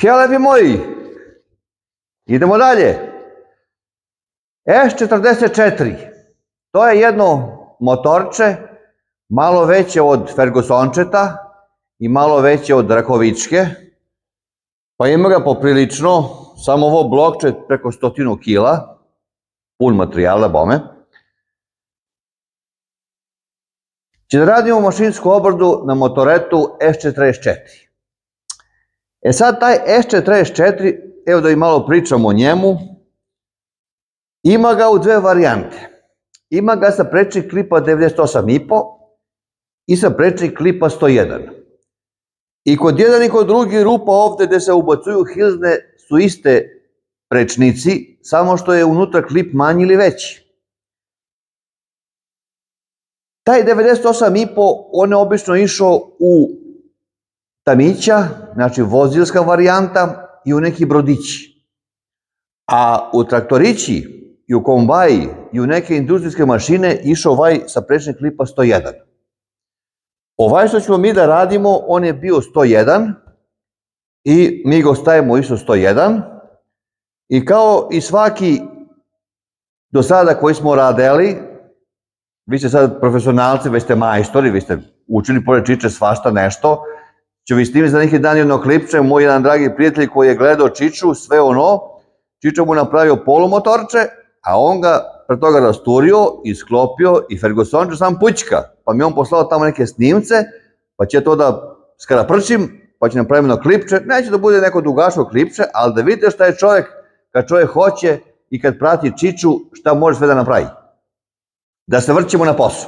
Helebi moji, idemo dalje. S44, to je jedno motorče, malo veće od Fergusončeta i malo veće od Rakovičke, pa ima ga poprilično, samo ovo blokče preko 100 kila, pun materijala, bome. Će da radimo mašinsku obradu na motoretu S44. E sad taj S44, evo da i malo pričamo o njemu, ima ga u dve varijante. Ima ga sa prečnih klipa 98,5 i sa prečnih klipa 101. I kod jedan i kod drugi rupa ovde gde se ubacuju hilzne su iste prečnici, samo što je unutra klip manji ili veći. Taj 98,5 on je obično išao u tamića, znači vozilska varijanta i u neki brodići. A u traktorići i u kombaji i u neke industrijske mašine išao ovaj sa prečnih klipa 101. Ovaj što ćemo mi da radimo, on je bio 101 i mi ga stavimo isto 101 i kao i svaki do sada koji smo radili, vi ste sad profesionalci, već ste majstori, vi ste učili pored čiče svašta nešto, ću vi snimiti za neki dan jedno klipče, moj jedan dragi prijatelj koji je gledao čiču, sve ono, čiča mu napravio polumotorče, a on ga pre toga rasturio, isklopio i Fergusonče sam pućka, pa mi on poslao tamo neke snimce, pa će to da skaraprčim, pa će napraviti jedno klipče, neće da bude neko dugaško klipče, ali da vidite šta je čovjek, kad čovjek hoće i kad prati čiču, šta može sve da napravi. Da se vrćemo na posao.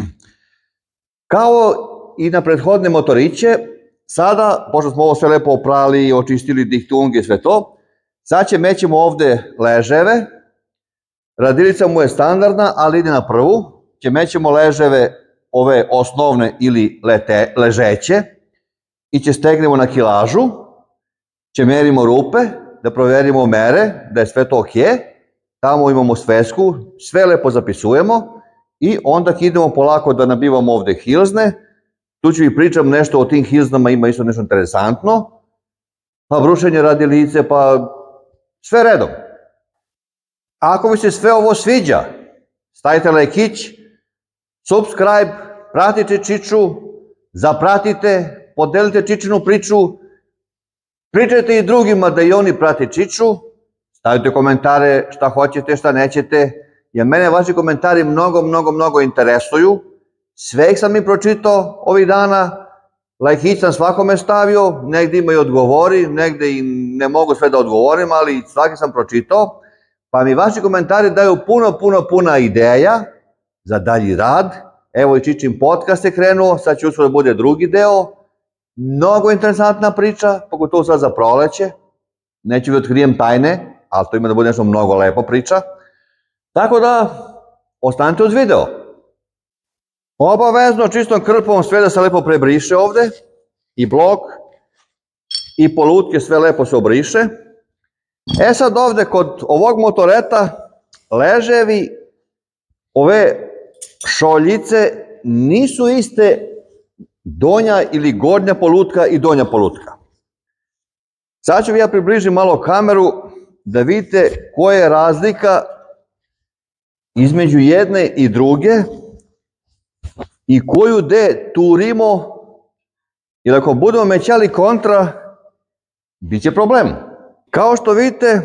Kao i na prethodne motoriće, sada, pošto smo ovo sve lepo oprali, očistili dihtunge i sve to, sad mećemo ovde leževe, radilica mu je standardna, ali ide na prvu, mećemo leževe ove osnovne ili ležeće i stegnemo na kilažu, merimo rupe, da proverimo mere, da je sve to ok, tamo imamo svesku, sve lepo zapisujemo i onda idemo polako da nabivamo ovde hilzne, tu ću i pričam nešto o tim hilznama, ima isto nešto interesantno, pa brušenje radilice, pa sve redom. Ako vi se sve ovo sviđa, stavite lajkić, subscribe, pratite čiču, zapratite, podelite čičinu priču, pričajte i drugima da i oni prate čiču, stavite komentare šta hoćete, šta nećete, jer mene vaši komentari mnogo interesuju, sve ih sam i pročitao ovih dana, lajkić sam svakome stavio, negde ima i odgovori, negde i ne mogu sve da odgovorim, ali svaki sam pročitao, pa mi vaši komentari daju puno ideja za dalji rad. Evo i Čičin podcast je krenuo, sad će uskoro da bude drugi deo. Mnogo interesantna priča, pogotovo sad za proleće. Neću vi otkrijem tajne, ali to ima da bude nešto mnogo lepo priča. Tako da, ostanite uz video. Obavezno čistom krpom sve da se lepo prebriše ovde. I blok, i polutke sve lepo se obriše. E sad ovde kod ovog motoreta leževi, ove šoljice nisu iste donja ili gornja polutka i donja polutka. Sad ću ja približiti malo kameru da vidite koja je razlika između jedne i druge i koju gde turimo, jer ako budemo mećali kontra, bit će problem. Kao što vidite,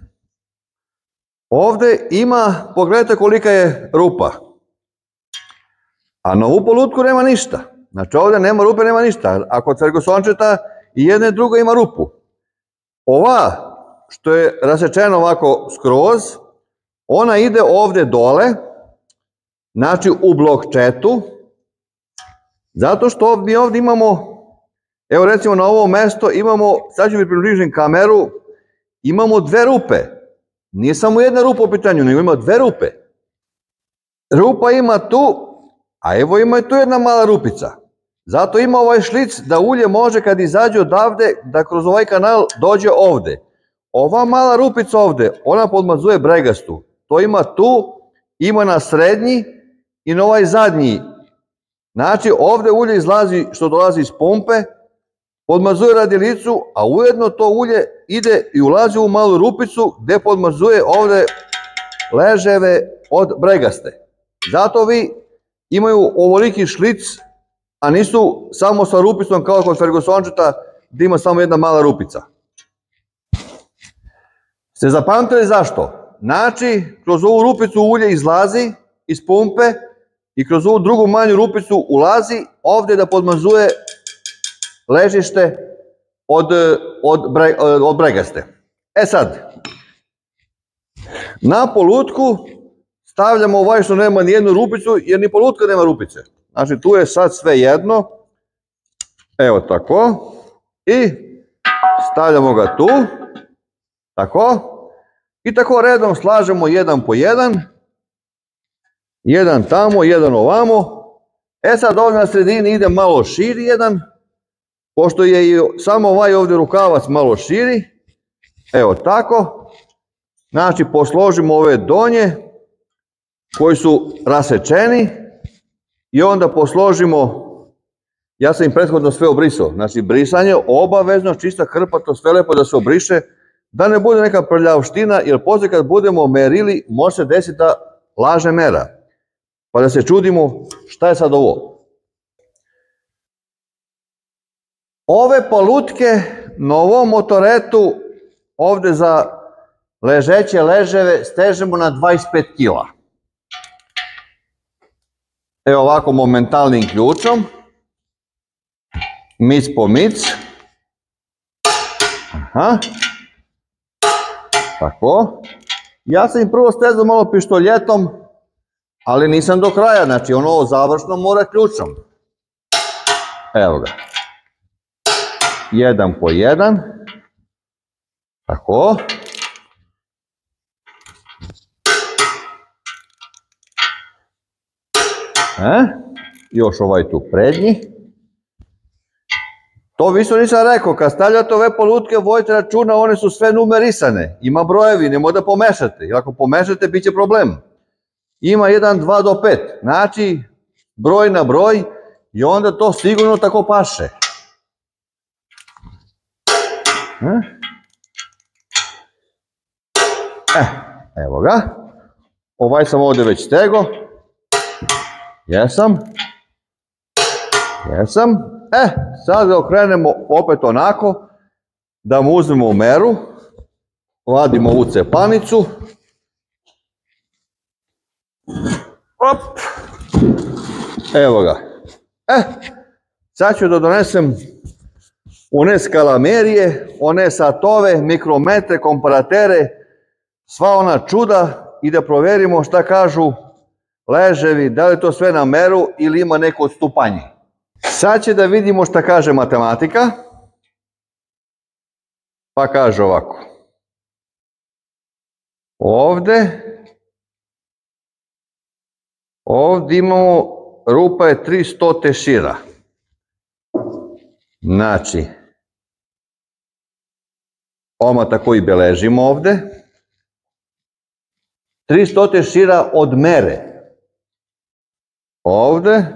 ovde ima, pogledajte kolika je rupa, a na ovu polutku nema ništa. Znači ovde nema rupe, nema ništa, a kod Fergusončeta i jedna i druga ima rupu. Ova, što je rasečena ovako skroz, ona ide ovde dole, znači u blokčetu, zato što mi ovde imamo, evo recimo na ovo mesto imamo, sad ću mi približim kameru, imamo dve rupe. Nije samo jedna rupa u pitanju, nego ima dve rupe. Rupa ima tu, a evo ima i tu jedna mala rupica. Zato ima ovaj šlic da ulje može kad izađe odavde, da kroz ovaj kanal dođe ovde. Ova mala rupica ovde, ona podmazuje bregastu. To ima tu, ima na srednji i na ovaj zadnji. Znači ovde ulje izlazi što dolazi iz pumpe, podmazuje radilicu, a ujedno to ulje ide i ulazi u malu rupicu gdje podmazuje ovdje leževe od bregaste. Zato vi imaju ovoliki šlic, a nisu samo sa rupicom kao kod Fergusončeta gdje ima samo jedna mala rupica. Ste zapamtili zašto? Znači, kroz ovu rupicu ulje izlazi iz pumpe i kroz ovu drugu manju rupicu ulazi ovdje da podmazuje ležište od bregaste. E sad, na polutku stavljamo ovaj što nema nijednu rupicu, jer ni polutka nema rupice. Znači, tu je sad sve jedno. Evo tako. I stavljamo ga tu. Tako. I tako redom slažemo jedan po jedan. Jedan tamo, jedan ovamo. E sad ovdje na sredini ide malo širi jedan. Pošto je i samo ovaj ovdje rukavac malo širi. Evo tako. Znači, posložimo ove donje koji su rasečeni i onda posložimo, ja sam im prethodno sve obrisao, znači brisanje obavezno, čista hrpa, to sve lepo da se obriše, da ne bude neka prljavština, jer poslije kad budemo merili, može se desiti da laže mera, pa da se čudimo šta je sad ovo. Ove polutke na ovom motoretu ovdje za ležeće leževe stežemo na 25 kila. Evo ovako momentalnim ključom. Mic po mic. Aha. Tako. Ja sam im prvo stezao malo pištoljetom, ali nisam do kraja, znači ono završno mora ključom. Evo ga. Jedan po jedan. Tako. Još ovaj tu prednji. To više nisam rekao, kad stavljate ove polutke, vodite računa, one su sve numerisane. Ima brojevi, nemoj da pomešate. Jer ako pomešate, bit će problem. Ima 1, 2 do 5. Znači, broj na broj i onda to sigurno tako paše. Evo ga. Ovaj sam ovdje već stegao. Jesam. Sad ga okrenemo opet onako, da mu uzmemo meru, vadimo ovu cepanicu. Op. Evo ga. Sad ću da donesem one skalamerije, one satove, mikrometre, komparatere, sva ona čuda i da provjerimo šta kažu leževi, da li to sve na meru ili ima neko odstupanje. Sad će da vidimo šta kaže matematika. Pa kaže ovako. Ovdje imamo, rupa je 300 šira. Znači, omata koji beležimo ovdje. 300 šira od mere. Ovdje,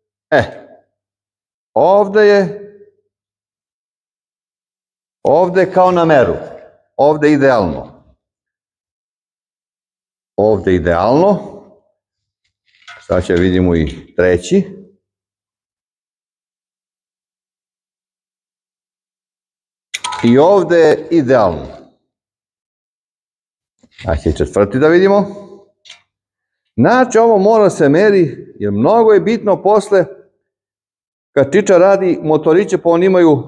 ovdje je kao na meru, ovdje idealno. Ovdje idealno, sad će vidimo i treći. I ovdje je idealno. Znači četvrti da vidimo. Znači ovo mora se meri, jer mnogo je bitno posle, kad čiča radi motoriće, pa oni imaju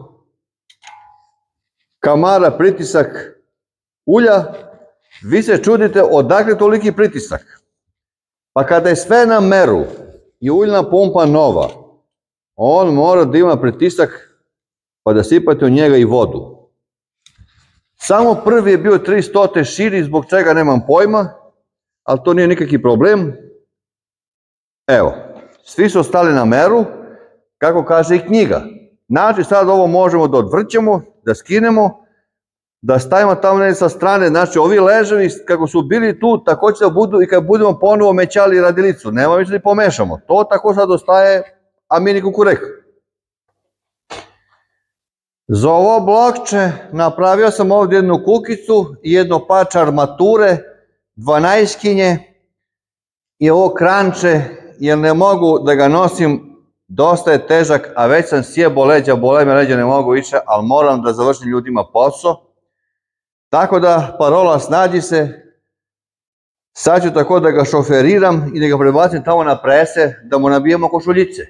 kamara, pritisak ulja, vi se čudite odakle toliki pritisak. Pa kada je sve na meru i uljna pumpa nova, on mora da ima pritisak pa da sipate u njega i vodu. Samo prvi je bio 300 širi, zbog čega nemam pojma, ali to nije nikakvi problem. Evo, svi su stali na meru, kako kaže i knjiga. Znači sad ovo možemo da odvrćemo, da skinemo, da stavimo tamo negdje sa strane. Znači ovi leževi kako su bili tu, tako će da budu i kad budemo ponovo mećali radilicu. Nema više da pomešamo. To tako sad ostaje, a mi ni kukurek. Za ovo blokče napravio sam ovdje jednu kukicu i jedno pače armature, 12-kinje i ovo kranče, jer ne mogu da ga nosim, dosta je težak, a već sam sjebo leđa, bole me leđa, ne mogu više, ali moram da završim ljudima posao. Tako da, parola snađi se, sad ću tako da ga šoferiram i da ga prebacim tamo na prese, da mu nabijemo košuljice.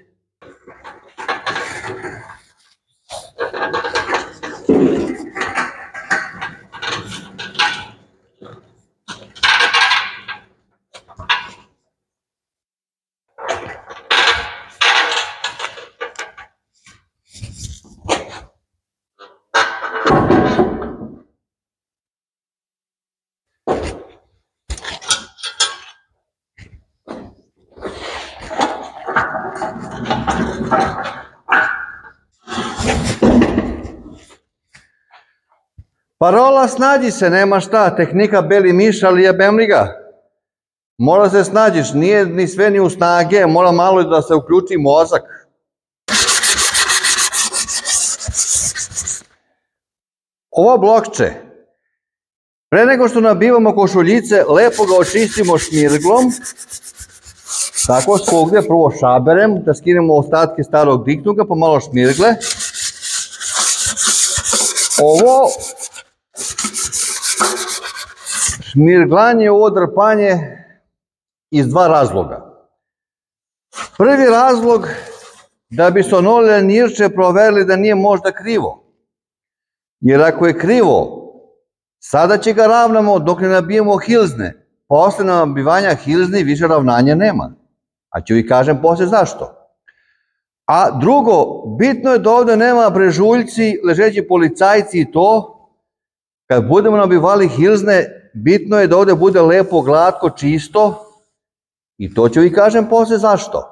Parola snađi se, nema šta, tehnika beli miš, ali jebem li ga. Mora se snađiš, nije ni sve ni u snage, mora malo da se uključi mozak. Ovo blokče, pre nego što nabivamo košuljice, lepo ga očistimo šmirglom, tako svugdje prvo šaberem, da skinemo ostatke starog diktunga, pa malo šmirgle. Ovo šmirglanje, ovo drpanje iz dva razloga. Prvi razlog, da bi ono lenirče proverili da nije možda krivo. Jer ako je krivo, sada će ga ravnamo dok ne nabijemo hilzne. Posle nabivanja hilzni više ravnanja nema. A ću vi kažem posle zašto. A drugo, bitno je da ovde nema brežuljci, ležeći policajci i to. Kad budemo nabivali hilzne, bitno je da ovde bude lepo, glatko, čisto. I to ću vi kažem posle zašto.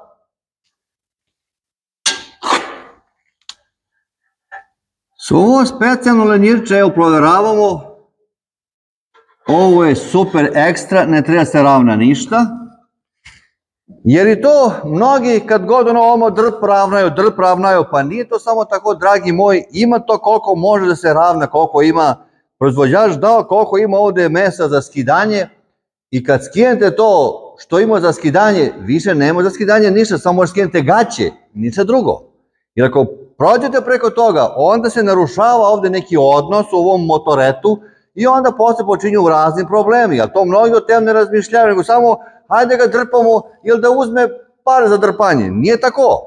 Ovo specijalno lenjirče, evo proveravamo. Ovo je super ekstra, ne treba se ravna ništa. Jer i to mnogi kad god ovo drp ravnaju, pa nije to samo tako, dragi moji, ima to koliko može da se ravna, koliko ima proizvođač dao, koliko ima ovde mesa za skidanje. I kad skinete to što ima za skidanje, više nema za skidanje ništa, samo možete skinete gaće, ništa drugo. Jer ako prođete preko toga, onda se narušava ovde neki odnos u ovom motoretu i onda posle počinju razni problemi. Ali to mnogi o tem ne razmišljaju, nego samo hajde ga drpamo ili da uzme pare za drpanje. Nije tako.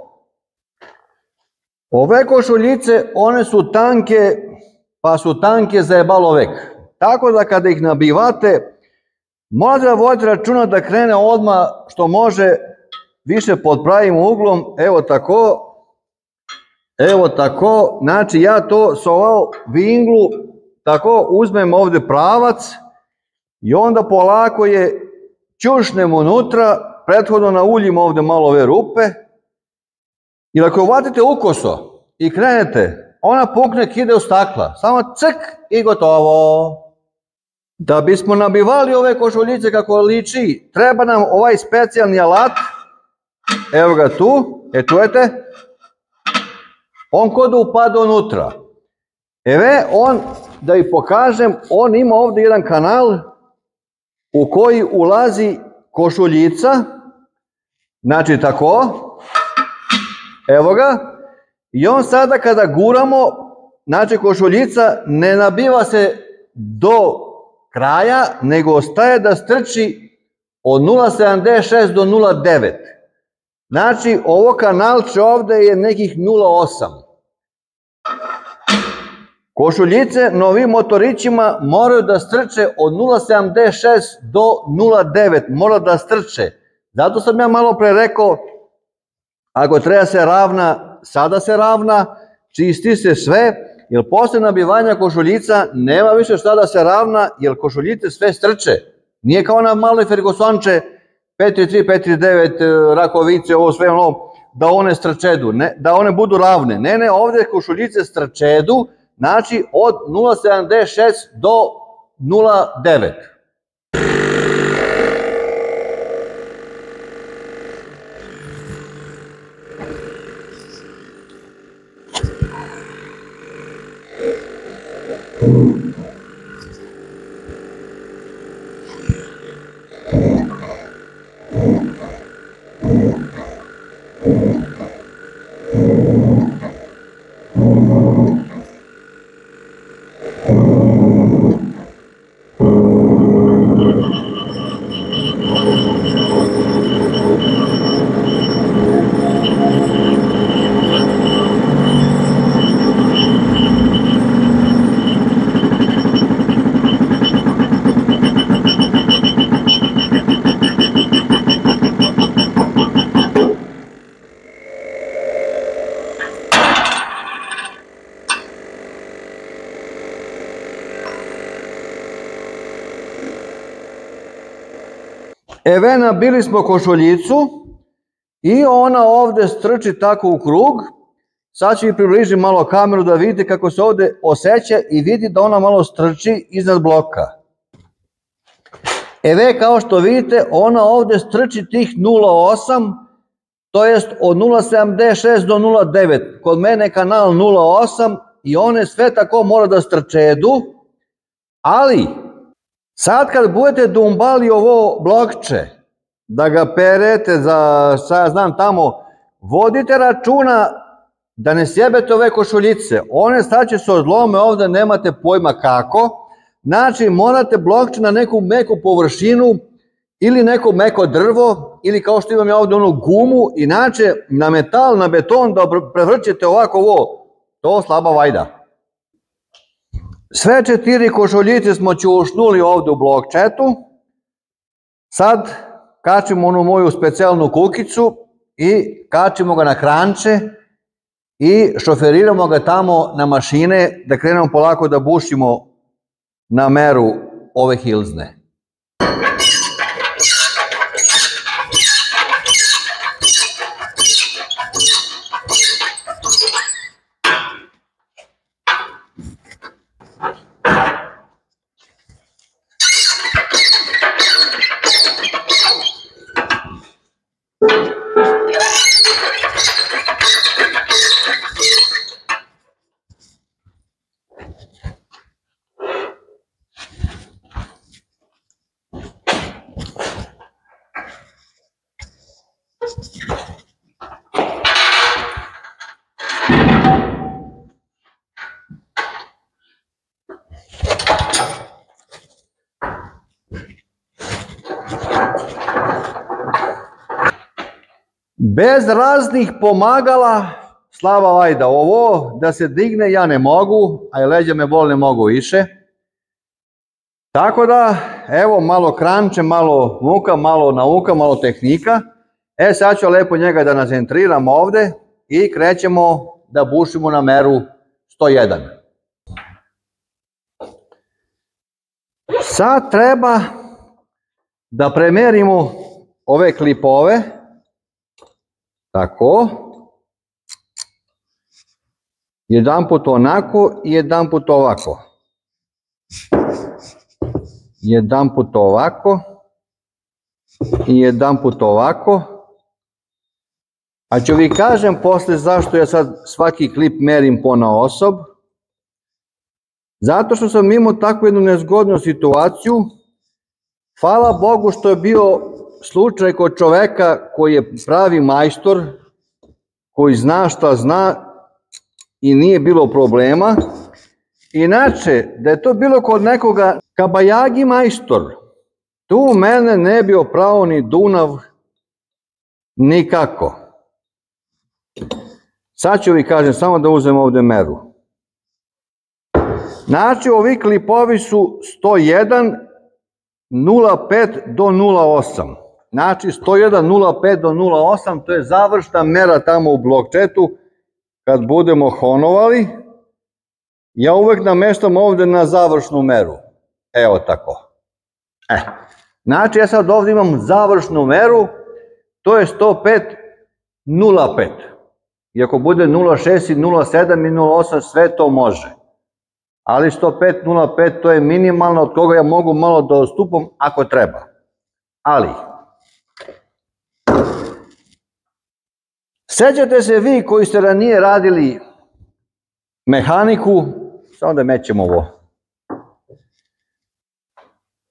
Ove košuljice, one su tanke, pa su tanke za jebalo vek. Tako da kada ih nabivate, morate da vodite računa da krene odmah što može više pod pravim uglom, evo tako. Evo tako, znači ja to s ovo vinglu tako uzmem ovde pravac i onda polako je ćušnem unutra, prethodno nauljim ovde malo ove rupe i ako uvatite ukoso i krenete, ona pukne, ide u stakla, samo ck i gotovo. Da bismo nabivali ove košuljice kako liči, treba nam ovaj specijalni alat, evo ga tu, čujete? On kod upada unutra. On, da ih pokažem, on ima ovde jedan kanal u koji ulazi košuljica, znači tako, evo ga, i on sada kada guramo, znači košuljica ne nabiva se do kraja, nego ostaje da strči od 0,76 do 0,9. Znači, ovo kanalče ovde je nekih 0,8. Košuljice novim motorićima moraju da strče od 0,76 do 0,9. Mora da strče. Zato sam ja malo pre rekao, ako treba se ravna, sada se ravna, čisti se sve, jer posle nabivanja košuljica nema više šta da se ravna, jer košuljice sve strče. Nije kao na maloj Fergusonče, 5.3, 5.9, Rakovice, ovo sve ono, da one strčedu, da one budu ravne. Ne, ovde košuljice strčedu, znači od 0,76 do 0,9. Evo, nabili smo košuljicu i ona ovde strči tako u krug. Sad ću i približiti malo kameru da vidite kako se ovde osjeća i vidi da ona malo strči iznad bloka. Evo, kao što vidite, ona ovde strči tih 0,8, to jest od 0,76 do 0,9. Kod mene je kanal 0,8 i one sve tako mora da strčedu, ali sad kad budete dumbali ovo blokče, da ga perete za, sad ja znam tamo, vodite računa da ne sjebete ove košuljice. One sad će se odlome ovde, nemate pojma kako. Znači morate blokče na neku meku površinu ili neko meko drvo ili kao što imam ja ovde onu gumu, inače na metal, na beton da prevrćete ovako ovo, to slaba vajda. Sve 4 košuljice smo ćušnuli ovde u blokčetu. Sad kačimo onu moju specijalnu kukicu i kačimo ga na kranče i šoferiramo ga tamo na mašine da krenemo polako da bušimo na meru ove hilzne. Bez raznih pomagala, slaba vajda, ovo da se digne ja ne mogu, a i leđa me bol ne mogu više. Tako da, evo, malo kranče, malo muka, malo nauka, malo tehnika. Sad ću lepo njega da nacentriram ovde i krećemo da bušimo na meru 101. Sad treba da premerimo ove klipove. Tako. Jedan put onako i jedan put ovako. Jedan put ovako i jedan put ovako. A ću vi kažem posle zašto ja sad svaki klip merim ponaosob. Zato što sam imao takvu jednu nezgodnu situaciju. Hvala Bogu što je bio slučaj kod čoveka koji je pravi majstor, koji zna šta zna i nije bilo problema. Inače, da je to bilo kod nekoga kabajagi majstor, tu mene ne bi oprao ni Dunav nikako. Sad ću vi kažem, samo da uzem ovde meru. Znači, ovi klipovi su 101, 0,5 do 0,8. Znači, 101, 0,5 do 0,8, to je završna mera tamo u blokčetu. Kad budemo honovali, ja uvek nameštam ovde na završnu meru. Evo tako. Znači, ja sad ovde imam završnu meru, to je 105, 0,5. I ako bude 0,6 i 0,7 i 0,8, sve to može. Ali 105, 0,5 to je minimalno od koga ja mogu malo da odstupam ako treba. Ali, sećate se vi koji ste ranije radili mehaniku, samo da mećemo ovo,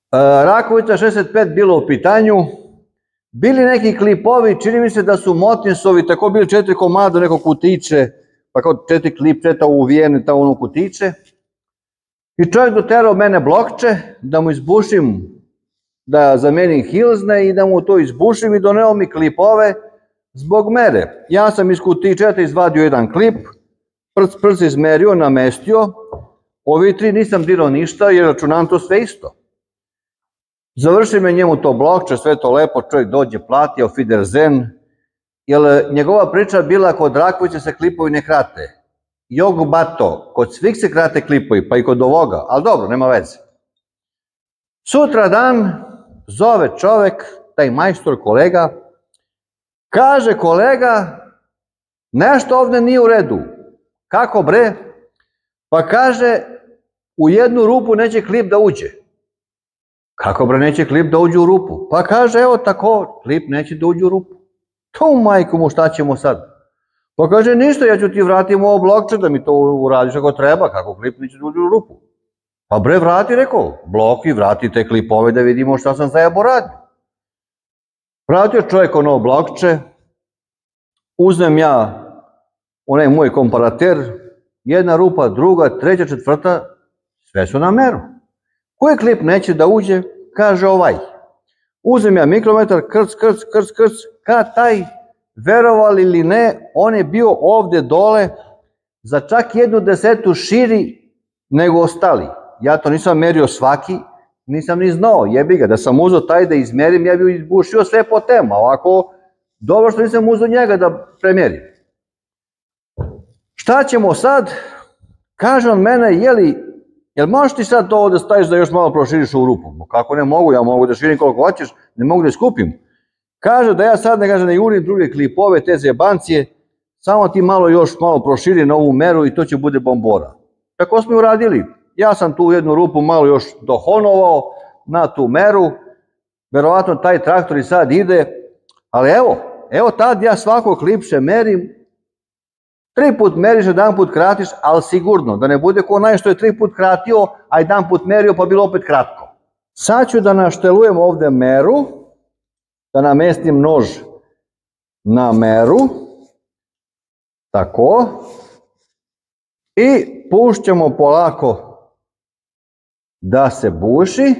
Rakovica 65 bilo u pitanju. Bili neki klipovi, čini mi se da su Motinsovi, tako bili 4 komada nekog kutiće, pa kao 4 klipčeta uvijene tamo ono kutiće. I čovjek doterao mene blokče, da mu izbušim, da zamenim hilzne i da mu to izbušim i doneo mi klipove zbog mere. Ja sam iz kutičeta izvadio jedan klip, prc izmerio, namestio, ovi 3 nisam dirao ništa jer računam to sve isto. Završi me njemu to blokče, sve to lepo, čovjek dođe, plati, auf Wiedersehen, jer njegova priča bila kod Rakovića se klipovi ne krate. Jog bato, kod svih se krate klipovi, pa i kod ovoga, ali dobro, nema veze. Sutra dan zove čovek, taj majstor kolega, kaže kolega, nešto ovde nije u redu. Kako bre? Pa kaže, u jednu rupu neće klip da uđe. Kako bre neće klip da uđe u rupu? Pa kaže, evo tako, klip neće da uđe u rupu. To majku mu, šta ćemo sad? Pa kaže, ništa, ja ću ti vratim ovo blokče da mi to uradiš ako treba, kako klip neće da uđe u rupu. Pa bre, vrati, rekao, blok i vrati te klipove da vidimo šta sam zajebo radio. Vratio čovjek ono blokče, uzmem ja onaj moj komparater, jedna rupa, druga, treća, četvrta, sve su na meru. Koji klip neće da uđe, kaže ovaj. Uzmem ja mikrometar, krc, kad taj, verovali ili ne, on je bio ovde dole za čak 1/10 širi nego ostali. Ja to nisam merio svaki, nisam ni znao, jebi ga, da sam uzeo taj da izmerim, ja bih izbušio sve po tema, ovako, dobro što nisam uzeo njega da premerim. Šta ćemo sad? Kaže on mene, jel možeš ti sad to ovde staviš da još malo proširiš u rupu? Kako ne mogu, ja mogu da širim koliko hoćeš, ne mogu da je skupim. Kaže da ja sad ne jurim druge klipove, te zebancije, samo ti još malo proširi na ovu meru i to će bude bombora. Tako smo uradili. Ja sam tu jednu rupu malo još dohonovao na tu meru, verovatno taj traktor i sad ide, ali evo tad ja svako klipše merim, 3 put meriš, 1 put kratiš, ali sigurno, da ne bude ko onaj što je 3 put kratio, a 1 put merio pa bilo opet kratko. Sad ću da naštelujem ovde meru, da namestim nož na meru, tako, i pušćemo polako da se buši,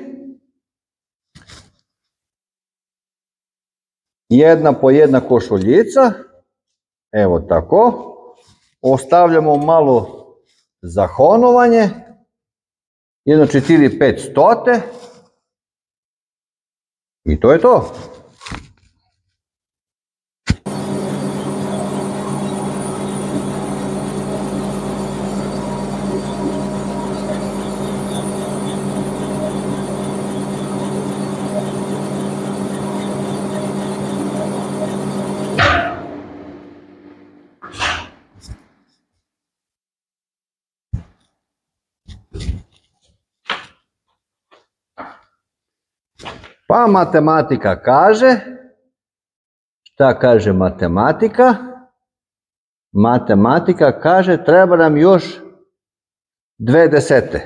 jedna po jedna košuljica, evo tako, ostavljamo malo za honovanje, jedno 4-5 stote, i to je to. Pa matematika kaže, šta kaže matematika? Matematika kaže treba nam još 2/10.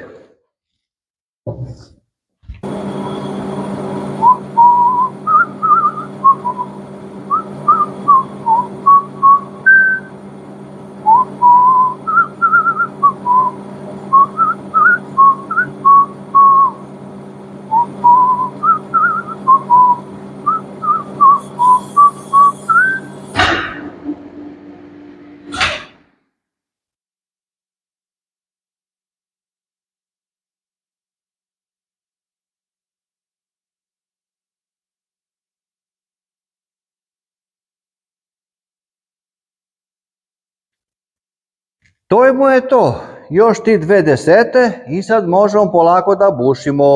To je to, još ti 2/10 i sad možemo polako da bušimo.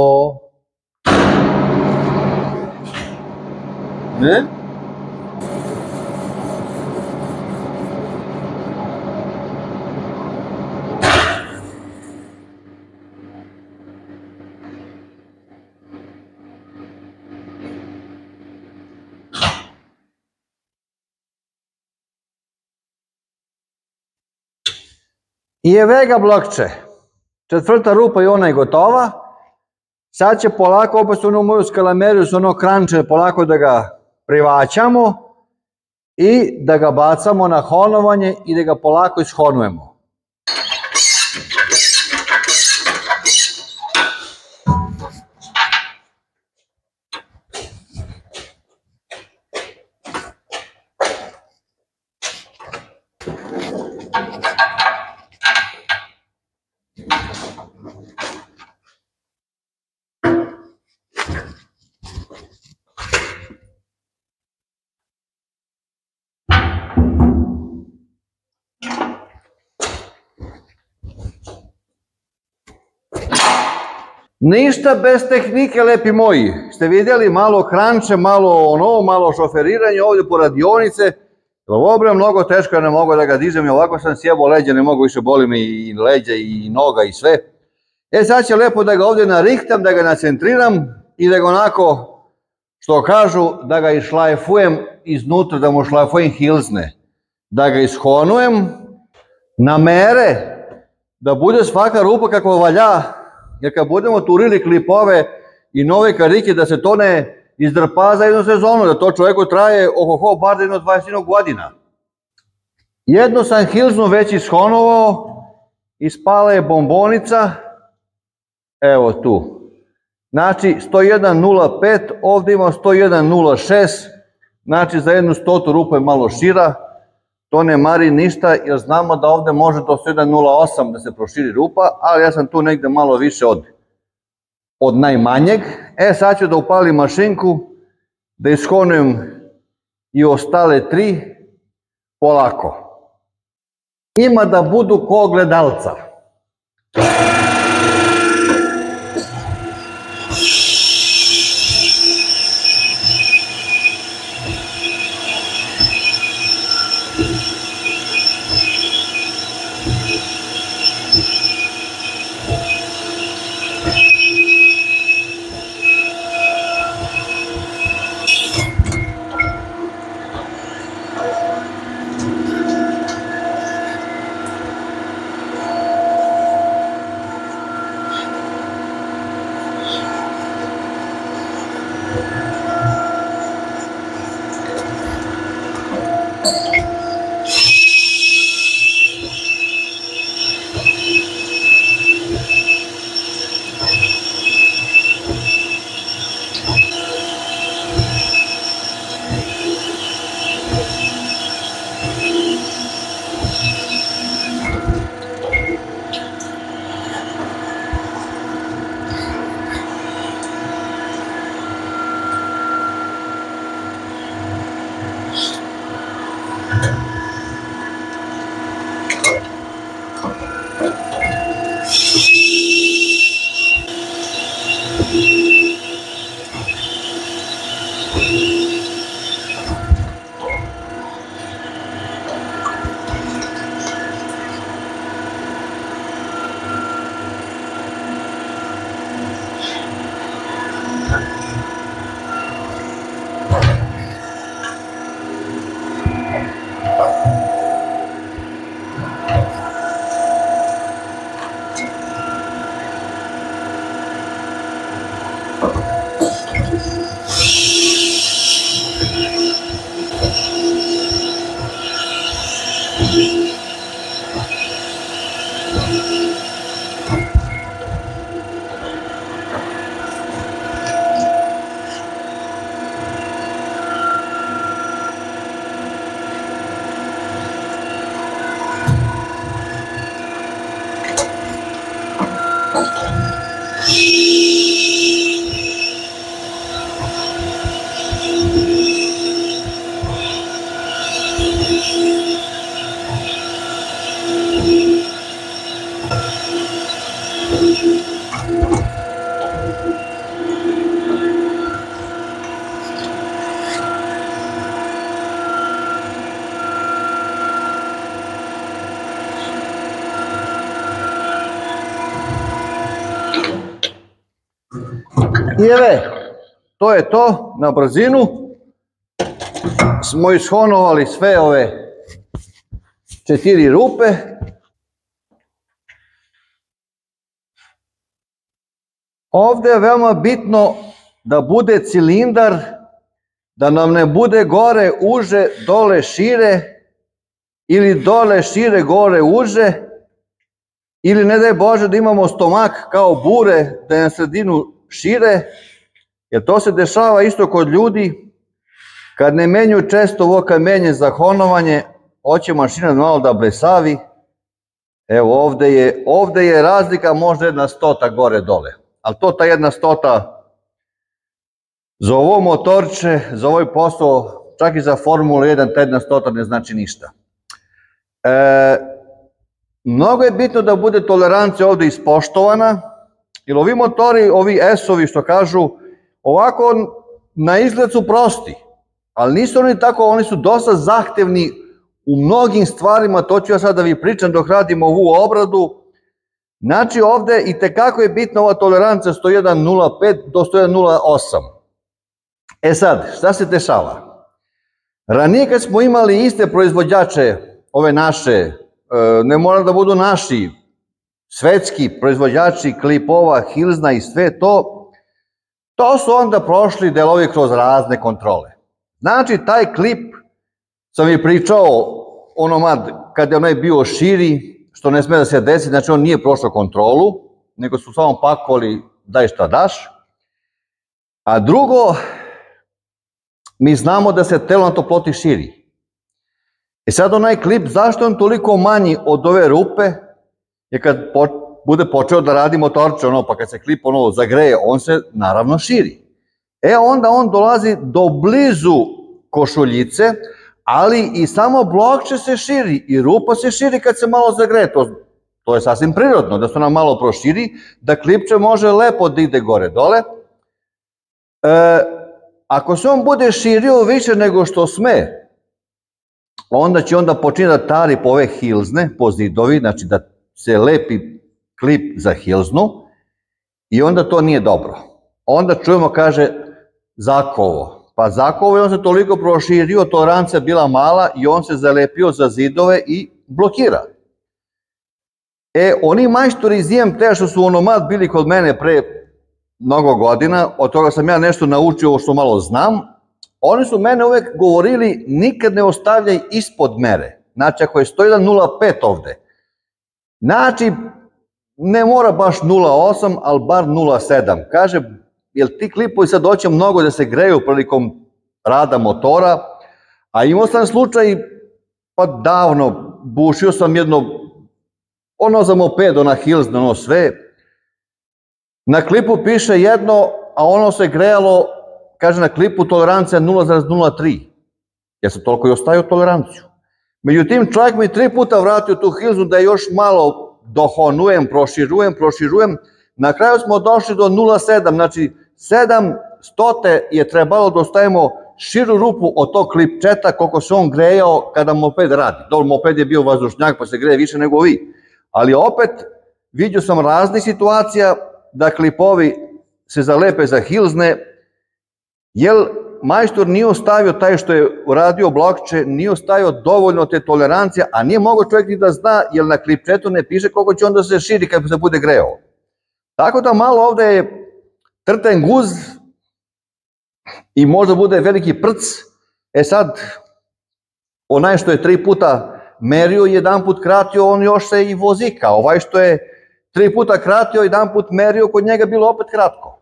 Ne? I je vega blokče, 4. rupa i ona je gotova, Sad će polako opet onu moju skalameriju s ono kranče polako da ga privaćamo i da ga bacamo na honovanje i da ga polako ishonujemo. Ništa bez tehnike, lepi moji. Ste vidjeli malo kranče, malo šoferiranje ovdje po radionice. Ovo je mnogo teško, ja ne mogu da ga dižem i ovako sam sjebao leđa, ne mogu više, boli mi i leđa i noga i sve. Sad će lepo da ga ovdje narihtam, da ga nacentriram i da ga onako, što kažu, da ga išlajfujem iznutra, da mu šlajfujem hilzne. Da ga ishonujem na mere, da bude svaka rupa kako valja. Jer kad budemo turili klipove i nove karike, da se to ne izdrpa za jednu sezonu, da to čovjeku traje bar da jedno 20 godina. Jednu sam hilznu već ishonovao, ispala je bombonica, evo tu. Znači 101.05, ovdje ima 101.06, znači za jednu 100 rupa je malo šira, to ne mari ništa jer znamo da ovdje može do 101.08 da se proširi rupa, ali ja sam tu negdje malo više od najmanjeg. Sad ću da upalim mašinku, da ishonujem i ostale 3 polako. Ima da budu ko gledalca. I to je to, na brzinu smo ishonovali sve ove 4 rupe. Ovde je veoma bitno da bude cilindar, da nam ne bude gore uže, dole šire, ili dole šire, gore uže, ili ne daj Bože da imamo stomak kao bure, da je na sredinu šire, jer to se dešava isto kod ljudi, kad ne menju često ovo kamenje za honovanje, hoće mašina malo da blesavi. Evo ovde je razlika možda 1/100 gore dole, ali to ta 1/100 za ovo motorče, za ovaj posao, čak i za Formulu 1, ta 1/100 ne znači ništa. Mnogo je bitno da bude tolerancija ovde ispoštovana, jer ovi motori, ovi S-ovi što kažu, ovako na izgled su prosti, ali nisu oni tako, oni su dosta zahtevni u mnogim stvarima, to ću ja sad da vi pričam dok radimo ovu obradu. Znači ovde i tekako je bitna ova tolerancija 101.05 do 101.08. Sad, šta se dešava? Ranije kad smo imali iste proizvođače, ove naše, ne mora da budu naši, svetski proizvođači klipova, Hilsna i sve to su onda prošli delovi kroz razne kontrole. Znači, taj klip, sam i pričao, onomad, kad je onaj bio širi, što ne sme da se desi, znači on nije prošao kontrolu, nego su samo pakovali daj šta daš. A drugo, mi znamo da se telo na toploti širi. Sad onaj klip, zašto je on toliko manji od ove rupe, je kad bude počeo da radi motorče, pa kad se klip zagreje, on se naravno širi. Onda on dolazi do blizu košuljice, ali i samo blokče se širi i rupa se širi kad se malo zagreje. To je sasvim prirodno, da se ona malo proširi, da klipče može lepo da ide gore dole. Ako se on bude širio više nego što sme, onda će počinje da tari po ove Hilsne, po zidovi, znači da se lepi klip za Hilsnu i onda to nije dobro. Onda čujemo, kaže, zakovo. Pa zakovo je on se toliko proširio, tolerancija bila mala i on se zalepio za zidove i blokira. Oni majstori iz IMT-a što su onomad bili kod mene pre mnogo godina, od toga sam ja nešto naučio ovo što malo znam, oni su mene uvek govorili nikad ne ostavljaj ispod mere. Znači ako je 101.05 ovde, znači ne mora baš 0.8, ali bar 0.7. Kaže, jer ti klipovi sad hoće mnogo da se greju prilikom rada motora, a imao sam slučaj, pa davno, bušio sam jedno, za moped, na Hilsna, sve, na klipu piše jedno, a ono se grejalo, kaže na klipu tolerancija 0.03, ja sam toliko i ostavio toleranciju. Međutim, čovjek mi 3 puta vratio tu Hilsnu da još malo dohonujem, proširujem, na kraju smo došli do 0.7, znači 700 je trebalo da ostavimo širu rupu od tog klipčeta koliko se on grejao kada moped radi. Dobro, moped je bio vazdušnjak pa se greje više nego vi, ali opet vidio sam raznih situacija da klipovi se zalepe za Hilsne, jer majstor nije ostavio taj što je uradio blokče, nije ostavio dovoljno te tolerancije, a nije mogao čovjek ni da zna, jer na klipčetu ne piše koliko će onda se širi kad se bude greo. Tako da malo ovde je trten guz i možda bude veliki prc. Sad, onaj što je 3 puta merio i 1 put kratio, on još se i vozika. Ovaj što je 3 puta kratio i 1 put merio, kod njega bilo opet kratko.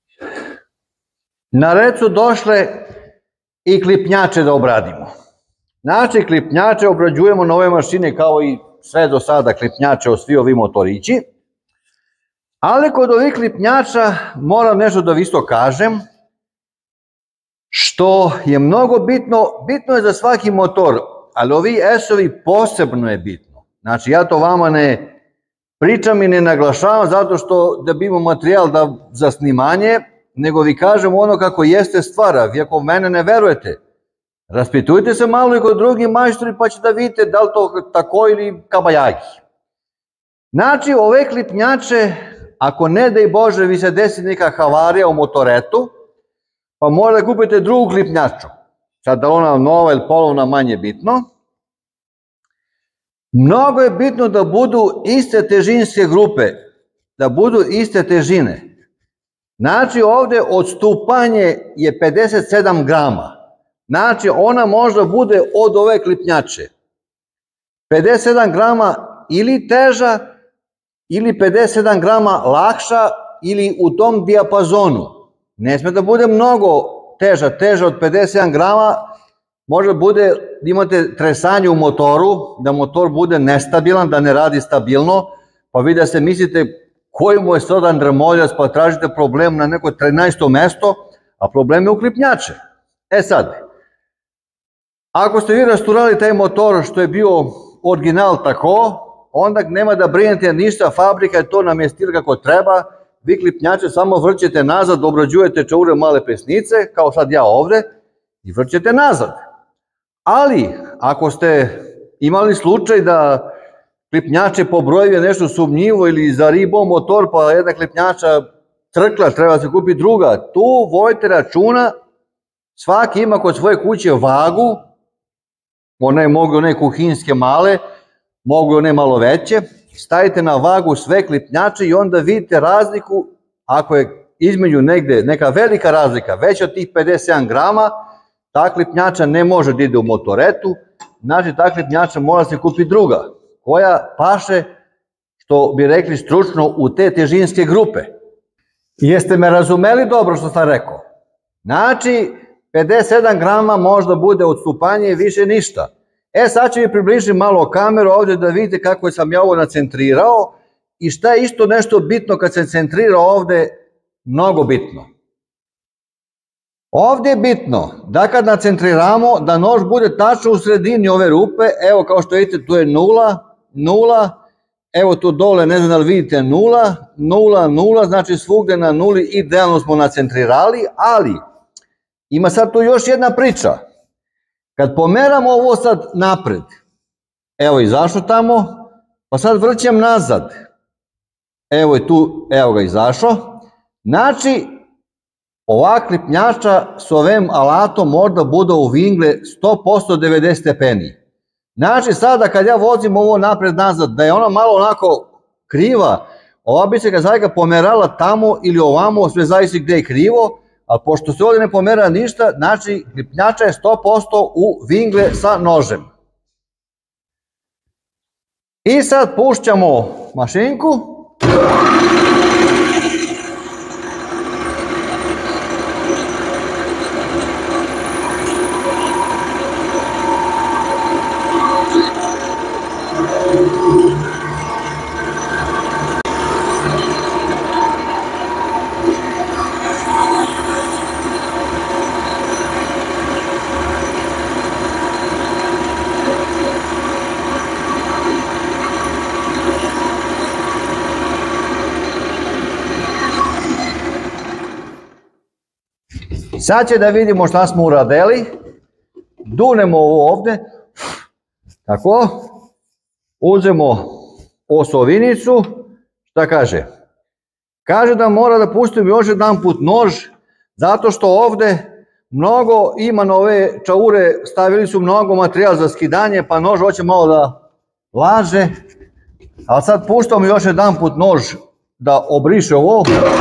Na red su došle i klipnjače da obradimo. Znači, klipnjače obrađujemo na ove mašine kao i sve do sada klipnjače od svi ovi motorići. Ali kod ovih klipnjača moram nešto da isto kažem, što je mnogo bitno, bitno je za svaki motor, ali ovi S-ovi posebno je bitno. Znači, ja to vama ne pričam i ne naglašavam zato što da bi imamo materijal za snimanje, nego vi kažem ono kako jeste stvar. Vi ako mene ne verujete, raspitujte se malo i kod drugih majstori pa ćete da vidite da li to tako ili kabajagi. Znači, ove klipnjače, ako ne daj Bože vi se desi neka havarija u motoretu, pa možda kupite drugu klipnjaču. Sad da ona nova ili polovna manje bitno. Mnogo je bitno da budu iste težinske grupe, da budu iste težine. Znači ovde odstupanje je 57 grama. Znači ona možda bude od ove klipnjače 57 grama ili teža, ili 57 grama lakša, ili u tom dijapazonu. Ne sme da bude mnogo teža od 57 grama, možda bude, imate tresanje u motoru, da motor bude nestabilan, da ne radi stabilno, pa vi da se mislite koji mu je sodan drmoljac, pa tražite problem na neko 13. mesto, a problem je u klipnjače. E sad, ako ste vi rasturali taj motor što je bio original tako, onda nema da brinete ništa, fabrika je to namjestila kako treba, vi klipnjače samo vrćete nazad, obrađujete čaure male pesnice, kao sad ja ovde, i vrćete nazad. Ali, ako ste imali slučaj da klipnjače po broju je nešto sumnjivo ili za ribo motor, pa jedna klipnjača crkla, treba se kupiti druga, tu vojte računa, svaki ima kod svoje kuće vagu, mogu one kuhinske male, mogu one malo veće, stavite na vagu sve klipnjače i onda vidite razliku, ako je između negde neka velika razlika, veća od tih 57 grama, ta klipnjača ne može da ide u motoretu, znači ta klipnjača mora se kupiti druga, koja paše, što bi rekli stručno, u te težinske grupe. Jeste me razumeli dobro što sam rekao? Znači, 57 grama možda bude odstupanje i više ništa. E, sad ću mi približiti malo kameru ovde da vidite kako sam ja ovo nacentrirao i šta je isto nešto bitno kad se centrira ovde, mnogo bitno. Ovde je bitno da kad nacentriramo, da nož bude tačno u sredini ove rupe, evo kao što vidite tu je 0, 0, evo tu dole, ne znam da li vidite 0, 0, 0, znači svugde na 0, idealno smo nacentrirali, ali ima sad tu još jedna priča. Kad pomeramo ovo sad napred, evo izašao tamo, pa sad vrćem nazad, evo je tu, evo ga izašao, znači ova klipnjača s ovim alatom možda bude u vingle 100% 90 stepeni. Znači sada kad ja vozim ovo napred nazad, da je ona malo onako kriva, ova bi se ga pomerala tamo ili ovamo, sve zavisi gde je krivo, a pošto se ovdje ne pomera ništa, znači klipnjača je 100% u vingle sa nožem. I sad pušćamo mašinku. Sad će da vidimo šta smo uradili, dunemo ovo ovde, tako, uzemo osovinicu, šta kaže? Kaže da mora da pustimo još jedan put nož, zato što ovde mnogo ima na ove čaure, stavili su mnogo materijala za skidanje, pa nož hoće malo da laže, a sad puštamo još jedan put nož da obriše ovo.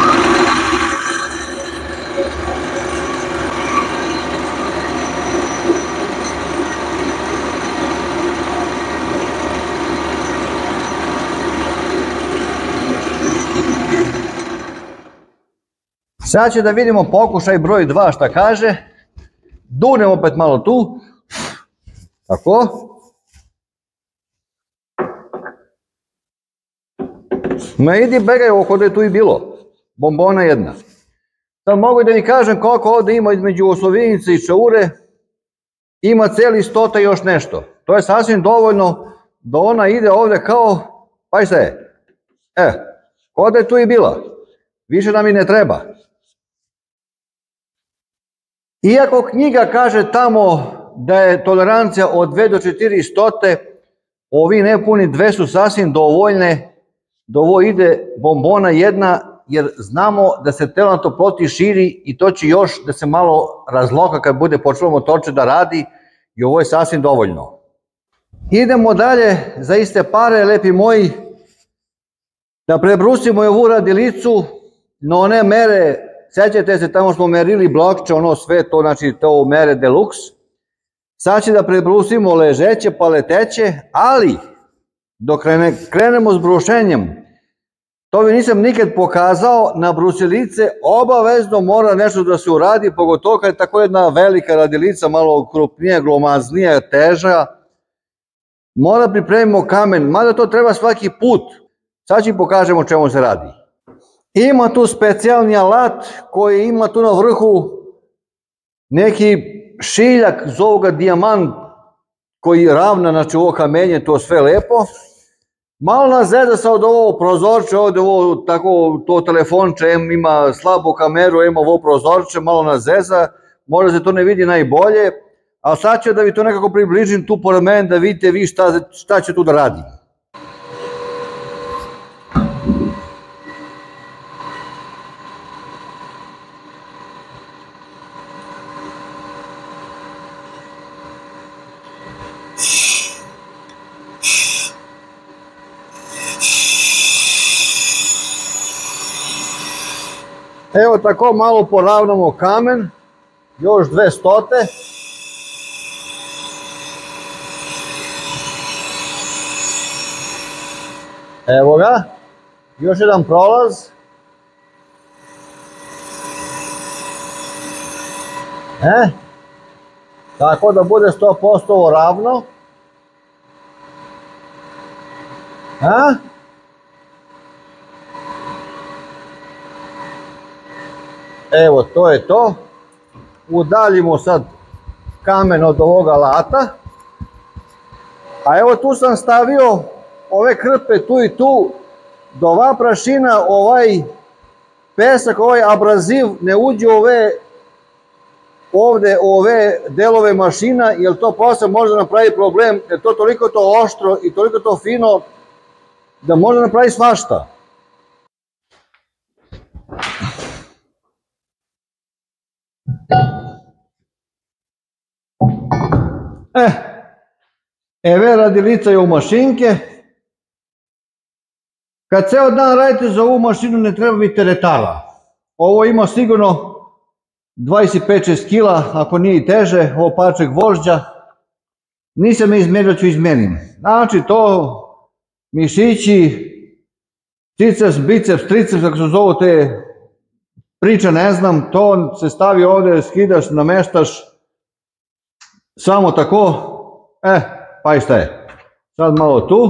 Sad će da vidimo pokušaj broj 2 šta kaže. Dunem opet malo tu. Tako. Ma idi begaj oko da je tu i bilo. Bombona jedna. Sad mogu da mi kažem koliko ovde ima između osovinice i čaure. Ima celi 100 i još nešto. To je sasvim dovoljno da ona ide ovde kao, pa šta je? Ko da je tu i bila. Više nam i ne treba. Iako knjiga kaže tamo da je tolerancija od 2 do 400, ovi nepuni 2 su sasvim dovoljne da ovo ide bombona jedna, jer znamo da se telo na toploti širi i to će još da se malo razloka kad bude počelo motorče da radi i ovo je sasvim dovoljno. Idemo dalje, za iste pare, lepi moji, da prebrusimo ovu radilicu na one mere, sećate se tamo smo merili blokče, ono sve to, znači to mere deluxe. Sad će da prebrusimo ležeće pa leteće, ali dok krenemo s brušenjem, to vi nisam nikad pokazao, na brusilice obavezno mora nešto da se uradi, pogotovo kad je tako jedna velika radilica, malo krupnija, glomaznija, teža. Mora pripremimo kamen, mada to treba svaki put. Sad ću pokažemo o čemu se radi. Ima tu specijalni alat koji ima tu na vrhu neki šiljak, zovu ga dijamant, koji ravna, znači ovo kamenje, to sve lepo. Malo nas zeza sad ovo prozorče, ovdje ovo tako, to telefonče, ima slabu kameru, ima ovo prozorče, malo nas zeza, možda se to ne vidi najbolje, ali sad ću da vi to nekako približim tu pored mene, da vidite vi šta će tu da radim. Evo tako malo poravnamo kamen, još 200. Evo ga, još jedan prolaz. Tako da bude 100% ravno. Evo, to je to. Udaljimo sad kamen od ovog alata. A evo tu sam stavio ove krpe tu i tu, da ova prašina, ovaj pesak, ovaj abraziv ne uđe ovde u ove delove mašina, jer to posle može napravi problem, jer to toliko to oštro i toliko to fino, da može napravi svašta. Eve radilica je u mašinke. Kad ceo dan radite za ovu mašinu ne treba biti teretala. Ovo ima sigurno 25-6 kila, ako nije i teže, ovo parče gvožđa. Nisam je izmerio, ću izmenim. Znači to mišići, triceps, biceps, triceps, kako se zovu te priče, ne znam, to se stavi ovde, skidaš, nameštaš, samo tako, pa i šta je. Sad malo tu,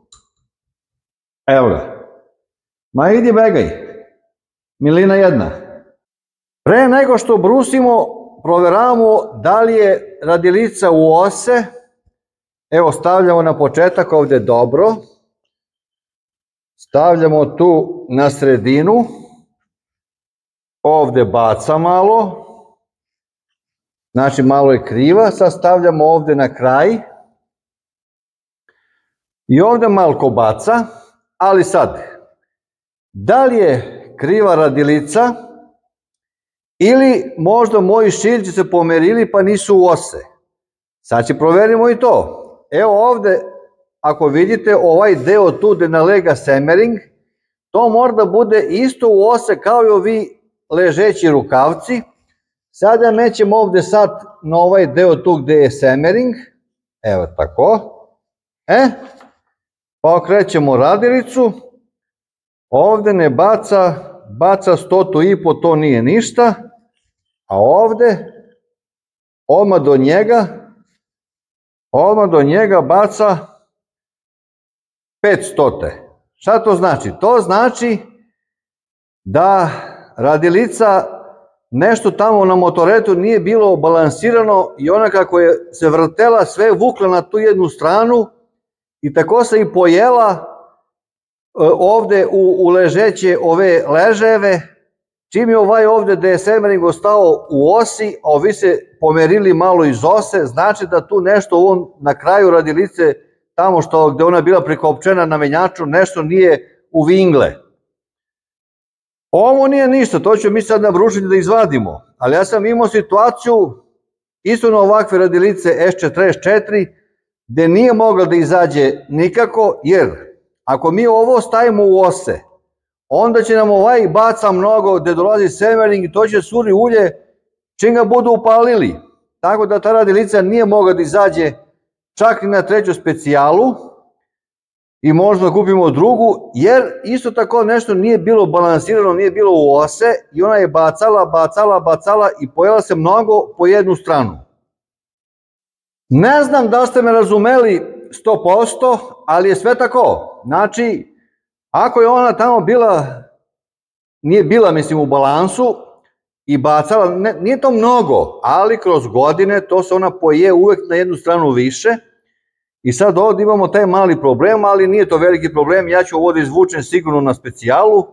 evo ga. Ma idi begaj, milina jedna. Pre nego što brusimo, proveravamo da li je radilica u ose. Evo stavljamo na početak ovde dobro. Stavljamo tu na sredinu. Ovde baca malo. Znači malo je kriva. Sad stavljamo ovde na kraj. I ovde malko baca. Ali sad, da li je kriva radilica ili možda moji šiljci se pomerili pa nisu u ose. Sad će proverimo i to. Evo ovde, ako vidite ovaj deo tu gde nalega semering, to mora da bude isto u ose kao i ovi ležeći rukavci. Sada mećemo ovde sad na ovaj deo tu gde je semering. Evo tako. Pa okrećemo radilicu. Ovde ne baca, baca 100,5, to nije ništa. A ovde, odmah do njega baca 500. Šta to znači? To znači da radilica nešto tamo na motoretu nije bilo balansirano i ona kako je se vrtela sve vukla na tu jednu stranu i tako se i pojela ovde u ležeće ove leževe. Čim je ovaj ovde gde je semering ostao u osi, a ovi se pomerili malo iz ose, znači da tu nešto na kraju radilice, tamo gde ona je bila prikopčena na menjaču, nešto nije u vingle. Ovo nije ništa, to ćemo mi sad na brušenju da izvadimo, ali ja sam imao situaciju isto na ovakve radilice S44, gde nije mogla da izađe nikako, jer ako mi ovo stavimo u ose, onda će nam baca mnogo, gde dolazi semering i to će suri ulje, čim ga budu upalili. Tako da ta radilica nije mogla da izađe čak i na treću specijalu i možda kupimo drugu, jer isto tako nešto nije bilo balansirano, nije bilo u ose i ona je bacala i pojela se mnogo po jednu stranu. Ne znam da ste me razumeli 100%, ali je sve tako. Znači, ako je ona tamo nije bila, mislim, u balansu i bacala, nije to mnogo, ali kroz godine to se ona poje uvek na jednu stranu više. I sad ovdje imamo taj mali problem, ali nije to veliki problem, ja ću ovo da izvučem sigurno na specijalu.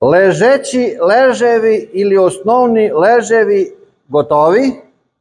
Ležeći leževi ili osnovni leževi gotovi.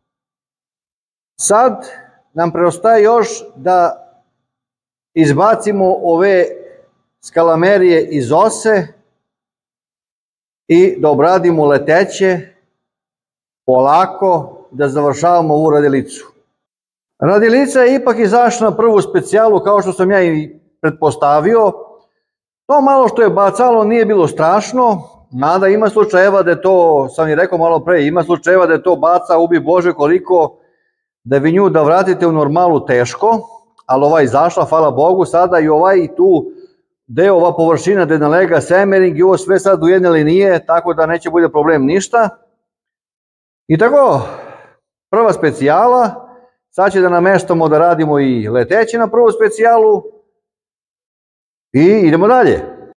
Sad nam preostaje još da izbacimo ove skalamerije iz ose i da obradimo leteće polako, da završavamo ovu radilicu. Radilica je ipak izašla na prvu specijalu, kao što sam ja i pretpostavio. To malo što je bacalo nije bilo strašno, mada ima slučajeva da je to, sam i rekao malo pre, ima slučajeva da je to baca, ubi Bože koliko, da vi nju da vratite u normalu teško, ali ova je izašla, hvala Bogu, sada i ovaj tu deo, ova površina gde nalega semering i ovo sve sad u jedne linije, tako da neće bude problem ništa. I tako, prva specijala, sad će da nameštamo da radimo i leteće na prvu specijalu i idemo dalje.